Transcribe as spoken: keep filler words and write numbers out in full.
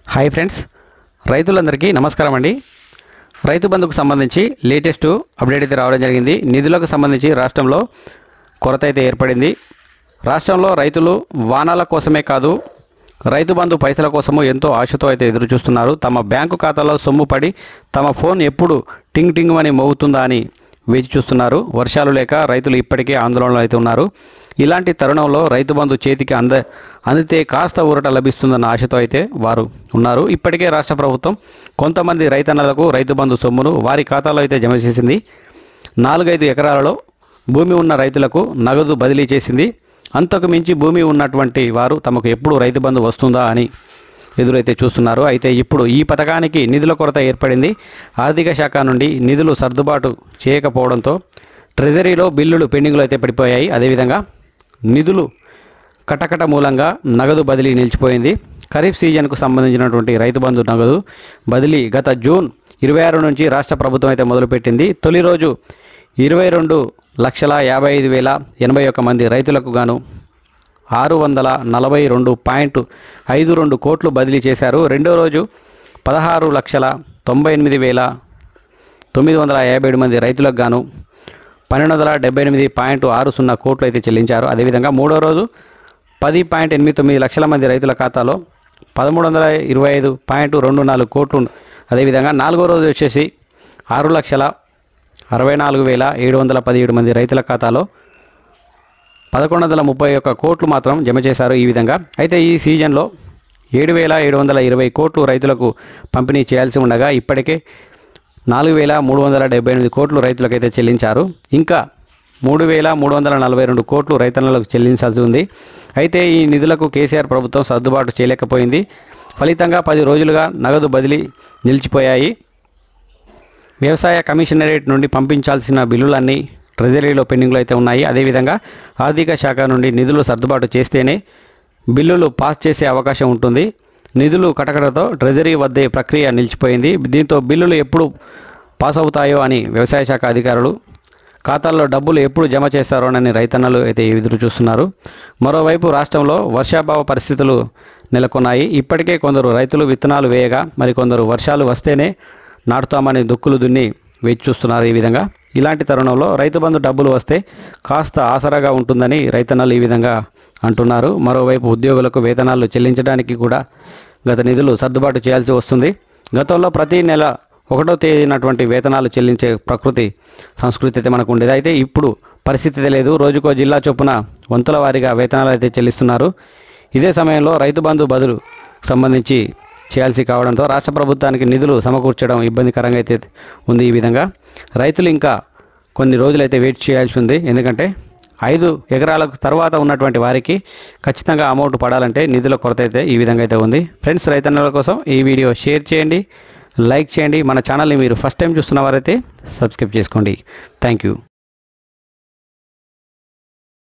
Hi friends, రైతులందరికీ నమస్కారం అండి. రైతు బంధుకు సంబంధించి లేటెస్ట్ అప్డేట్ అయితే రావడం జరిగింది. నిధులకు సంబంధించి రాష్ట్రంలో కొరత అయితే ఏర్పడింది. రాష్ట్రంలో రైతులు వానాల కోసమే కాదు, రైతు బంధు పైసల కోసము ఎంతో ఆశతో అయితే ఎదురు చూస్తున్నారు. తమ బ్యాంకు ఖాతాలో సొమ్ము పడి తమ ఫోన్ ఎప్పుడు టింగ్ టింగ్ అని మోగుతుందా అని వేచి చూస్తున్నారు. వర్షాలు లేక రైతులు ఇప్పటికే ఆందోళనలో అయితే ఉన్నారు. ఇలాంటి తరుణంలో రైతు బంధు చేతికి అంద అందితే కాస్త ఊరట లభిస్తుందన్న ఆశతో అయితే వారు ఉన్నారు. ఇప్పటికే రాష్ట్ర ప్రభుత్వం కొంతమంది రైతన్నలకు రైతు బంధు సొమ్మును వారి ఖాతాలో అయితే జమ చేసింది. నాలుగైదు ఎకరాలలో భూమి ఉన్న రైతులకు నగదు బదిలీ చేసింది. అంతకు మించి భూమి ఉన్నటువంటి వారు తమకు ఎప్పుడు రైతు బంధు వస్తుందా అని ఎదురైతే చూస్తున్నారు. అయితే ఇప్పుడు ఈ పథకానికి నిధుల కొరత ఏర్పడింది. ఆర్థిక శాఖ నుండి నిధులు సర్దుబాటు చేయకపోవడంతో ట్రెజరీలో బిల్లులు పెండింగ్లో అయితే పడిపోయాయి. అదేవిధంగా నిధులు కటకట మూలంగా నగదు బదిలీ నిలిచిపోయింది. ఖరీఫ్ సీజన్కు సంబంధించినటువంటి రైతు బంధు నగదు బదిలీ గత జూన్ ఇరవై ఆరు నుంచి రాష్ట్ర ప్రభుత్వం అయితే మొదలుపెట్టింది. తొలి రోజు ఇరవై రెండు లక్షల యాభై ఐదు వేల ఎనభై ఒక్క మంది రైతులకు గాను ఆరు వందల నలభై రెండు పాయింట్ ఐదు రెండు కోట్లు బదిలీ చేశారు. రెండో రోజు పదహారు లక్షల తొంభై ఎనిమిది వేల తొమ్మిది వందల యాభై ఏడు మంది రైతులకు గాను పన్నెండు వందల డెబ్బై ఎనిమిది పాయింట్ ఆరు సున్నా కోట్లు అయితే చెల్లించారు. అదేవిధంగా మూడో రోజు పది పాయింట్ ఎనిమిది తొమ్మిది లక్షల మంది రైతుల ఖాతాలో పదమూడు వందల ఇరవై ఐదు పాయింట్ రెండు నాలుగు కోట్లు. అదేవిధంగా నాలుగో రోజు వచ్చేసి ఆరు లక్షల అరవై నాలుగు వేల ఏడు వందల పదిహేడు మంది రైతుల ఖాతాలో పదకొండు వందల ముప్పై ఒక్క కోట్లు మాత్రం జమ చేశారు. ఈ విధంగా అయితే ఈ సీజన్లో ఏడు వేల ఏడు వందల ఇరవై కోట్లు రైతులకు పంపిణీ చేయాల్సి ఉండగా ఇప్పటికే నాలుగు వేల మూడు వందల డెబ్బై ఎనిమిది కోట్లు రైతులకైతే చెల్లించారు. ఇంకా మూడు వేల మూడు వందల నలభై రెండు కోట్లు రైతన్నలకు చెల్లించాల్సి ఉంది. అయితే ఈ నిధులకు కేసీఆర్ ప్రభుత్వం సర్దుబాటు చేయలేకపోయింది. ఫలితంగా పది రోజులుగా నగదు బదిలీ నిలిచిపోయాయి. వ్యవసాయ కమిషనరేట్ నుండి పంపించాల్సిన బిల్లులన్నీ ట్రెజరీలో పెండింగ్లో అయితే ఉన్నాయి. అదేవిధంగా ఆర్థిక శాఖ నుండి నిధులు సర్దుబాటు చేస్తేనే బిల్లులు పాస్ చేసే అవకాశం ఉంటుంది. నిధులు కటకటతో ట్రెజరీ వద్దే ప్రక్రియ నిలిచిపోయింది. దీంతో బిల్లులు ఎప్పుడు పాస్ అవుతాయో అని వ్యవసాయ శాఖ అధికారులు ఖాతాల్లో డబ్బులు ఎప్పుడు జమ చేస్తారోనని రైతన్నలు అయితే ఎదురు చూస్తున్నారు. మరోవైపు రాష్ట్రంలో వర్షాభావ పరిస్థితులు నెలకొన్నాయి. ఇప్పటికే కొందరు రైతులు విత్తనాలు వేయగా మరికొందరు వర్షాలు వస్తేనే నాటుతామని దుక్కులు దున్ని వేచి చూస్తున్నారు. ఈ విధంగా ఇలాంటి తరుణంలో రైతు బంధు డబ్బులు వస్తే కాస్త ఆసరాగా ఉంటుందని రైతన్నలు ఈ విధంగా అంటున్నారు. మరోవైపు ఉద్యోగులకు వేతనాలు చెల్లించడానికి కూడా గత నిధులు సర్దుబాటు చేయాల్సి వస్తుంది. గతంలో ప్రతి నెల ఒకటో తేదీనటువంటి వేతనాలు చెల్లించే ప్రకృతి సంస్కృతి అయితే మనకు ఉండేది. అయితే ఇప్పుడు పరిస్థితి లేదు. రోజుకో జిల్లా చొప్పున వంతుల వారీగా వేతనాలు అయితే చెల్లిస్తున్నారు. ఇదే సమయంలో రైతు బంధు బదులు సంబంధించి చేయాల్సి కావడంతో రాష్ట్ర ప్రభుత్వానికి నిధులు సమకూర్చడం ఇబ్బందికరంగా అయితే ఉంది. ఈ విధంగా రైతులు ఇంకా కొన్ని రోజులైతే వెయిట్ చేయాల్సి ఉంది. ఎందుకంటే ఐదు ఎకరాలకు తర్వాత ఉన్నటువంటి వారికి ఖచ్చితంగా అమౌంట్ పడాలంటే నిధుల కొరత అయితే ఈ విధంగా అయితే ఉంది. ఫ్రెండ్స్, రైతన్నల కోసం ఈ వీడియో షేర్ చేయండి, లైక్ చేయండి. మన ఛానల్ని మీరు ఫస్ట్ టైం చూస్తున్న వారైతే సబ్స్క్రైబ్ చేసుకోండి. Thank you.